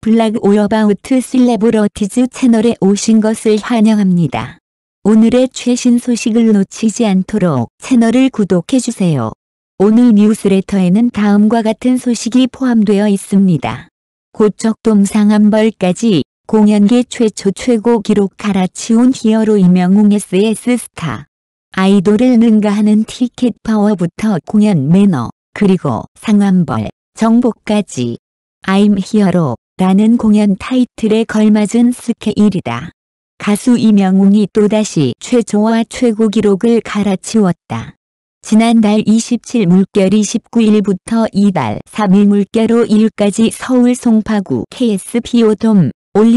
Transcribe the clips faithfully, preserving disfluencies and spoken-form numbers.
블락 올어바우트 셀레브러티즈 채널에 오신 것을 환영합니다. 오늘의 최신 소식을 놓치지 않도록 채널을 구독해주세요. 오늘 뉴스레터에는 다음과 같은 소식이 포함되어 있습니다. 고척돔 상암벌까지 공연계 최초 최고 기록 갈아치운 히어로 이명웅 에스에스 스타. 아이돌을 능가하는 티켓 파워부터 공연 매너, 그리고 상암벌, 정복까지. I'm Hero 라는 공연 타이틀에 걸맞은 스케일이다. 가수 이명웅이 또다시 최초와 최고 기록을 갈아치웠다. 지난달 이십칠 물결 이십구일부터 이달 삼일 물결 오일까지 서울 송파구 케이에스피오 돔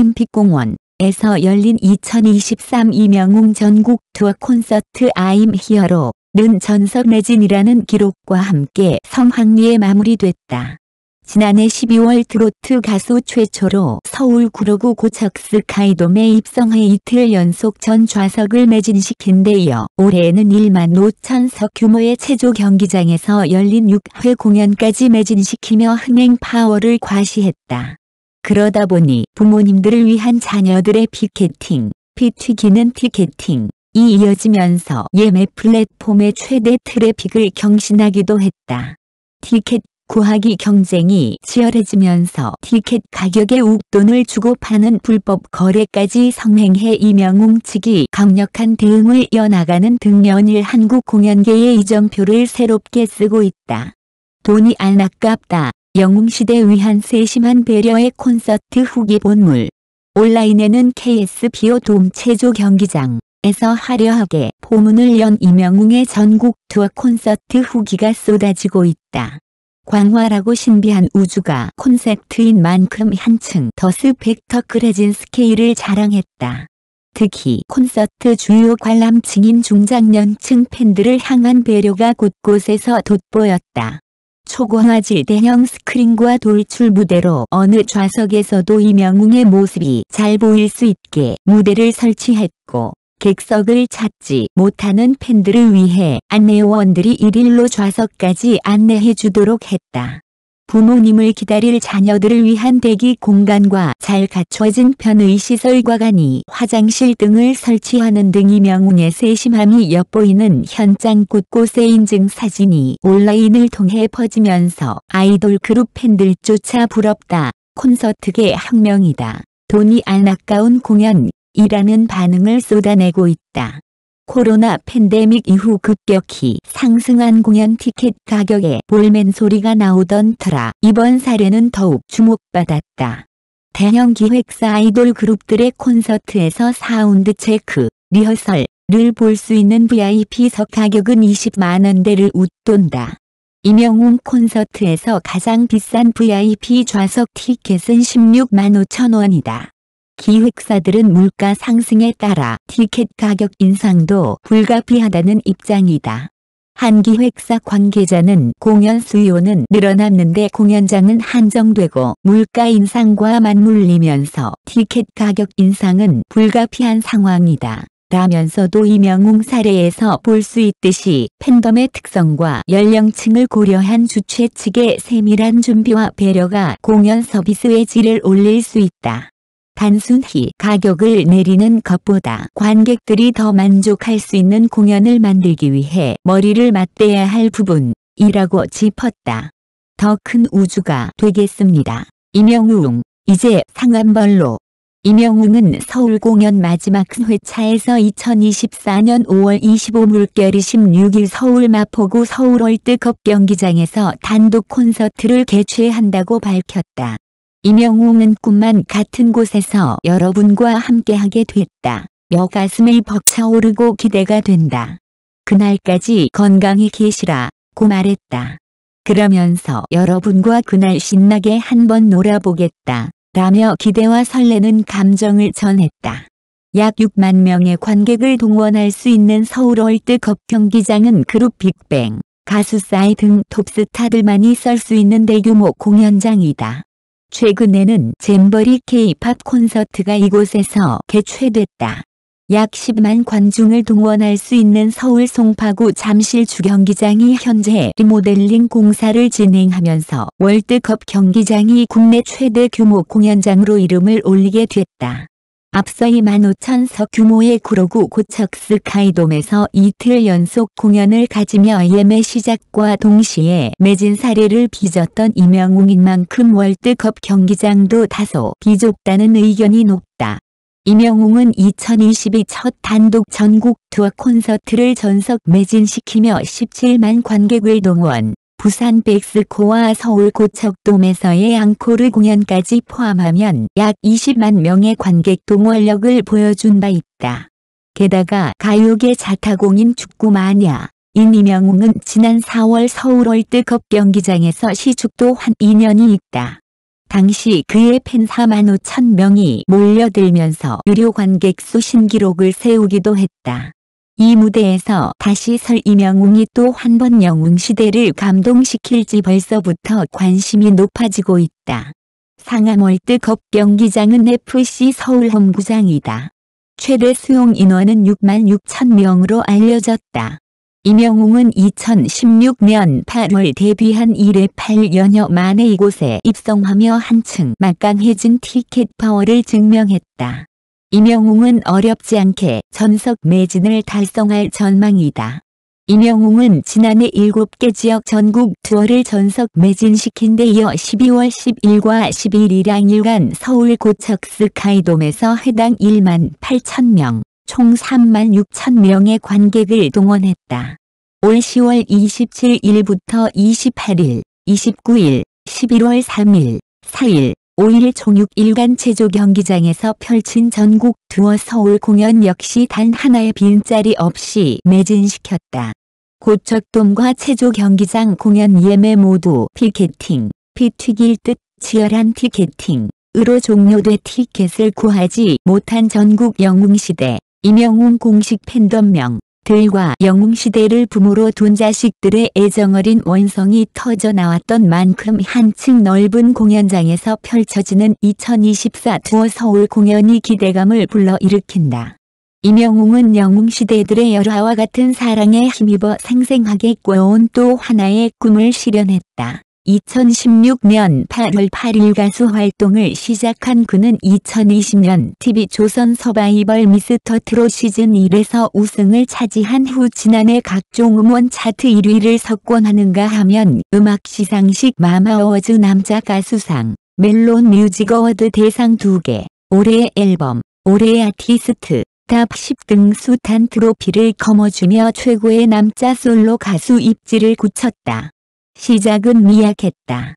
올림픽공원에서 열린 이천이십삼 이명웅 전국 투어 콘서트 I'm Hero는 전석 매진이라는 기록과 함께 성황리에 마무리됐다. 지난해 십이월 트로트 가수 최초로 서울 구로구 고척 스카이돔에 입성해 이틀 연속 전 좌석을 매진시킨 데 이어 올해에는 일만 오천 석 규모의 체조 경기장에서 열린 육 회 공연까지 매진시키며 흥행 파워를 과시했다. 그러다 보니 부모님들을 위한 자녀들의 피켓팅, 피 튀기는 티켓팅이 이어지면서 예매 플랫폼의 최대 트래픽을 경신하기도 했다. 티켓 구하기 경쟁이 치열해지면서 티켓 가격에 웃돈을 주고 파는 불법 거래까지 성행해 이명웅 측이 강력한 대응을 이어나가는 등 연일 한국 공연계의 이정표를 새롭게 쓰고 있다. 돈이 안 아깝다. 영웅시대 위한 세심한 배려의 콘서트 후기 본물. 온라인에는 케이에스피오 돔 체조 경기장에서 화려하게 포문을 연 이명웅의 전국 투어 콘서트 후기가 쏟아지고 있다. 광활하고 신비한 우주가 콘셉트인 만큼 한층 더 스펙터클해진 스케일을 자랑했다. 특히 콘서트 주요 관람층인 중장년층 팬들을 향한 배려가 곳곳에서 돋보였다. 초고화질 대형 스크린과 돌출 무대로 어느 좌석에서도 이명웅의 모습이 잘 보일 수 있게 무대를 설치했고, 객석을 찾지 못하는 팬들을 위해 안내원들이 일일로 좌석까지 안내해주도록 했다. 부모님을 기다릴 자녀들을 위한 대기 공간과 잘 갖춰진 편의시설과관이 화장실 등을 설치하는 등 이명웅의 세심함이 엿보이는 현장 곳곳의 인증사진이 온라인을 통해 퍼지면서 아이돌 그룹 팬들조차 부럽다. 콘서트계 혁명이다. 돈이 안 아까운 공연. 이라는 반응을 쏟아내고 있다. 코로나 팬데믹 이후 급격히 상승한 공연 티켓 가격에 볼멘 소리가 나오던 터라 이번 사례는 더욱 주목받았다. 대형 기획사 아이돌 그룹들의 콘서트에서 사운드 체크, 리허설을 볼 수 있는 브이아이피석 가격은 이십만 원대를 웃돈다. 이명웅 콘서트에서 가장 비싼 브이아이피 좌석 티켓은 십육만 오천 원이다. 기획사들은 물가 상승에 따라 티켓 가격 인상도 불가피하다는 입장이다. 한 기획사 관계자는 공연 수요는 늘어났는데 공연장은 한정되고 물가 인상과 맞물리면서 티켓 가격 인상은 불가피한 상황이다. 라면서도 이명웅 사례에서 볼 수 있듯이 팬덤의 특성과 연령층을 고려한 주최 측의 세밀한 준비와 배려가 공연 서비스의 질을 올릴 수 있다. 단순히 가격을 내리는 것보다 관객들이 더 만족할 수 있는 공연을 만들기 위해 머리를 맞대야 할 부분이라고 짚었다. 더 큰 우주가 되겠습니다. 이명웅, 이제 상암벌로. 이명웅은 서울 공연 마지막 회차에서 이천이십사 년 오월 이십오 물결 이십육일 서울 마포구 서울월드컵 경기장에서 단독 콘서트를 개최한다고 밝혔다. 이명웅은 꿈만 같은 곳에서 여러분과 함께하게 됐다. 며 가슴이 벅차오르고 기대가 된다. 그날까지 건강히 계시라고 말했다. 그러면서 여러분과 그날 신나게 한번 놀아보겠다. 라며 기대와 설레는 감정을 전했다. 약 육만 명의 관객을 동원할 수 있는 서울 월드컵 경기장은 그룹 빅뱅, 가수 싸이 등 톱스타들만이 설 수 있는 대규모 공연장이다. 최근에는 잼버리 케이팝 콘서트가 이곳에서 개최됐다. 약 십만 관중을 동원할 수 있는 서울 송파구 잠실주 경기장이 현재 리모델링 공사를 진행하면서 월드컵 경기장이 국내 최대 규모 공연장으로 이름을 올리게 됐다. 앞서 이만 오천 석 규모의 구로구 고척 스카이돔에서 이틀 연속 공연을 가지며 예매 시작과 동시에 매진 사례를 빚었던 임영웅인 만큼 월드컵 경기장도 다소 비좁다는 의견이 높다. 임영웅은 이천이십이 첫 단독 전국 투어 콘서트를 전석 매진시키며 십칠만 관객을 동원, 부산 백스코와 서울 고척돔에서의 앙코르 공연까지 포함하면 약 이십만 명의 관객 동원력을 보여준 바 있다. 게다가 가요계 자타공인 축구 마니아인 임영웅은 지난 사월 서울 월드컵 경기장에서 시축도 한 인연이 있다. 당시 그의 팬 사만 오천 명이 몰려들면서 유료 관객 수 신기록을 세우기도 했다. 이 무대에서 다시 설 임영웅이 또 한 번 영웅시대를 감동시킬지 벌써부터 관심이 높아지고 있다. 상암 월드컵 경기장은 에프씨 서울 홈구장이다. 최대 수용 인원은 육만 육천 명으로 알려졌다. 임영웅은 이천십육 년 팔월 데뷔한 이래 팔 년여 만에 이곳에 입성하며 한층 막강해진 티켓 파워를 증명했다. 임영웅은 어렵지 않게 전석 매진을 달성할 전망이다. 임영웅은 지난해 일곱 개 지역 전국 투어를 전석 매진시킨 데 이어 십이월 십일과 십이일 양일간 서울 고척 스카이돔에서 해당 일만 팔천 명, 총 삼만 육천 명의 관객을 동원했다. 올 시월 이십칠일부터 이십팔일, 이십구일, 십일월 삼일, 사일, 오일 총 육 일간 체조 경기장에서 펼친 전국 투어 서울 공연 역시 단 하나의 빈자리 없이 매진시켰다. 고척돔과 체조 경기장 공연 예매 모두 피켓팅, 피 튀길 듯 치열한 티켓팅으로 종료돼 티켓을 구하지 못한 전국 영웅시대, 임영웅 공식 팬덤명 들과 영웅시대를 부모로 둔 자식들의 애정어린 원성이 터져 나왔던 만큼 한층 넓은 공연장에서 펼쳐지는 이천이십사 투어 서울 공연이 기대감을 불러일으킨다. 임영웅은 영웅시대들의 열화와 같은 사랑에 힘입어 생생하게 꿔온 또 하나의 꿈을 실현했다. 이천십육 년 팔월 팔일 가수 활동을 시작한 그는 이천이십 년 티비조선 서바이벌 미스터 트롯 시즌 일에서 우승을 차지한 후 지난해 각종 음원 차트 일 위를 석권하는가 하면 음악 시상식 마마어워즈 남자 가수상, 멜론 뮤직 어워드 대상 두 개, 올해의 앨범, 올해의 아티스트, 탑 십 등 숱한 트로피를 거머쥐며 최고의 남자 솔로 가수 입지를 굳혔다. 시작은 미약했다.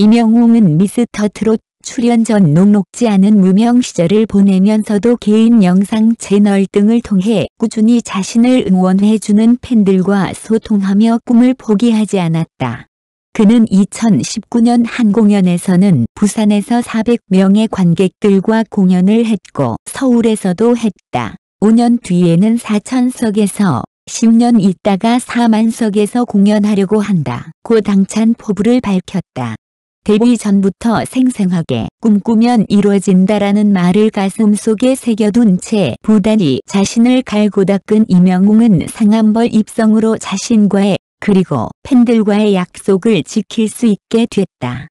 임영웅은 미스터 트롯 출연 전 녹록지 않은 무명 시절을 보내면서도 개인 영상 채널 등을 통해 꾸준히 자신을 응원해주는 팬들과 소통하며 꿈을 포기하지 않았다. 그는 이천십구 년 한 공연에서는 부산에서 사백 명의 관객들과 공연을 했고 서울에서도 했다. 오 년 뒤에는 사천 석에서 십 년 있다가 사만 석에서 공연하려고 한다. 고 당찬 포부를 밝혔다. 데뷔 전부터 생생하게 꿈꾸면 이루어진다라는 말을 가슴속에 새겨둔 채 부단히 자신을 갈고 닦은 임영웅은 상암벌 입성으로 자신과의 그리고 팬들과의 약속을 지킬 수 있게 됐다.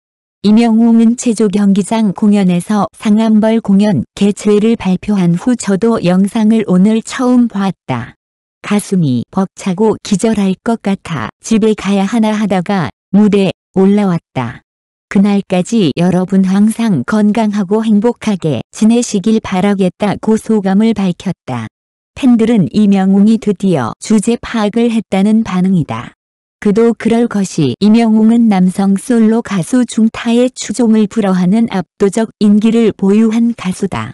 임영웅은 체조 경기장 공연에서 상암벌 공연 개최를 발표한 후 저도 영상을 오늘 처음 봤다. 가슴이 벅차고 기절할 것 같아 집에 가야 하나 하다가 무대에 올라왔다. 그날까지 여러분 항상 건강하고 행복하게 지내시길 바라겠다고 소감을 밝혔다. 팬들은 임영웅이 드디어 주제 파악을 했다는 반응이다. 그도 그럴 것이 임영웅은 남성 솔로 가수 중 타의 추종을 불허하는 압도적 인기를 보유한 가수다.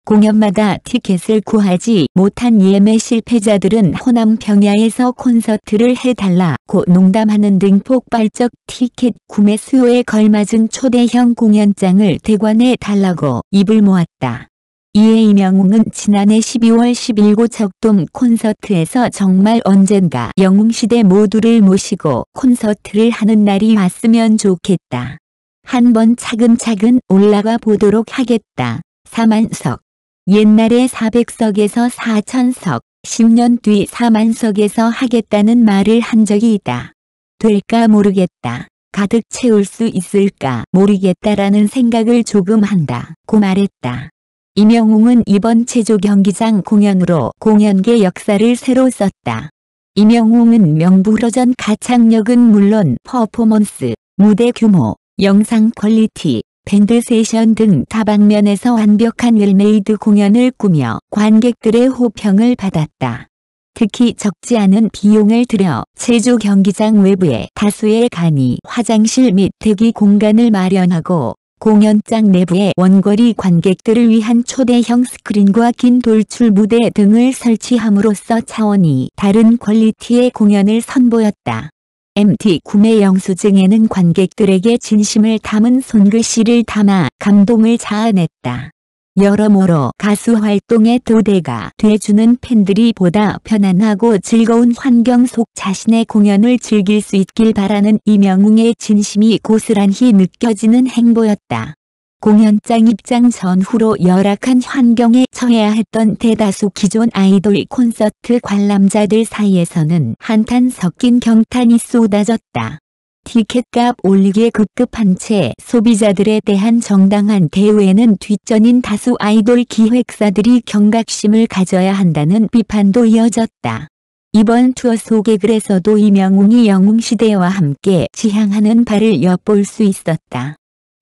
공연마다 티켓을 구하지 못한 예매 실패자들은 호남 평야에서 콘서트를 해달라고 농담하는 등 폭발적 티켓 구매 수요에 걸맞은 초대형 공연장을 대관해 달라고 입을 모았다. 이에 임영웅은 지난해 십이월 십일 고척돔 콘서트에서 정말 언젠가 영웅시대 모두를 모시고 콘서트를 하는 날이 왔으면 좋겠다. 한번 차근차근 올라가 보도록 하겠다. 사만 석 옛날에 사백석에서 사천석, 십 년 뒤 사만석에서 하겠다는 말을 한 적이 있다. 될까 모르겠다. 가득 채울 수 있을까 모르겠다라는 생각을 조금 한다고 말했다. 임영웅은 이번 체조 경기장 공연으로 공연계 역사를 새로 썼다. 임영웅은 명불허전 가창력은 물론 퍼포먼스, 무대 규모, 영상 퀄리티, 밴드 세션 등 다방면에서 완벽한 웰메이드 공연을 꾸며 관객들의 호평을 받았다. 특히 적지 않은 비용을 들여 체조 경기장 외부에 다수의 간이, 화장실 및 대기 공간을 마련하고 공연장 내부에 원거리 관객들을 위한 초대형 스크린과 긴 돌출 무대 등을 설치함으로써 차원이 다른 퀄리티의 공연을 선보였다. 엠티 구매 영수증에는 관객들에게 진심을 담은 손글씨를 담아 감동을 자아냈다. 여러모로 가수 활동의 도대가 돼주는 팬들이 보다 편안하고 즐거운 환경 속 자신의 공연을 즐길 수 있길 바라는 임영웅의 진심이 고스란히 느껴지는 행보였다. 공연장 입장 전후로 열악한 환경에 처해야 했던 대다수 기존 아이돌 콘서트 관람자들 사이에서는 한탄 섞인 경탄이 쏟아졌다. 티켓값 올리기에 급급한 채 소비자들에 대한 정당한 대우에는 뒷전인 다수 아이돌 기획사들이 경각심을 가져야 한다는 비판도 이어졌다. 이번 투어 소개글에서도 임영웅이 영웅시대와 함께 지향하는 바를 엿볼 수 있었다.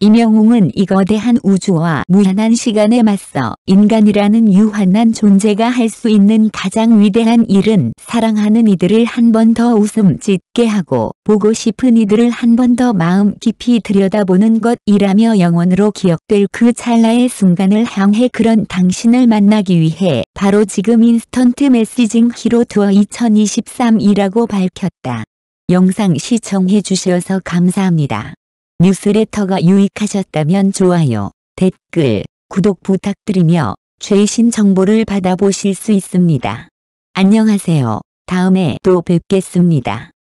임영웅은 이 거대한 우주와 무한한 시간에 맞서 인간이라는 유한한 존재가 할 수 있는 가장 위대한 일은 사랑하는 이들을 한 번 더 웃음 짓게 하고 보고 싶은 이들을 한 번 더 마음 깊이 들여다보는 것이라며 영원으로 기억될 그 찰나의 순간을 향해 그런 당신을 만나기 위해 바로 지금 인스턴트 메시징 히로 투어 이천이십삼이라고 밝혔다. 영상 시청해 주셔서 감사합니다. 뉴스레터가 유익하셨다면 좋아요, 댓글, 구독 부탁드리며 최신 정보를 받아보실 수 있습니다. 안녕하세요. 다음에 또 뵙겠습니다.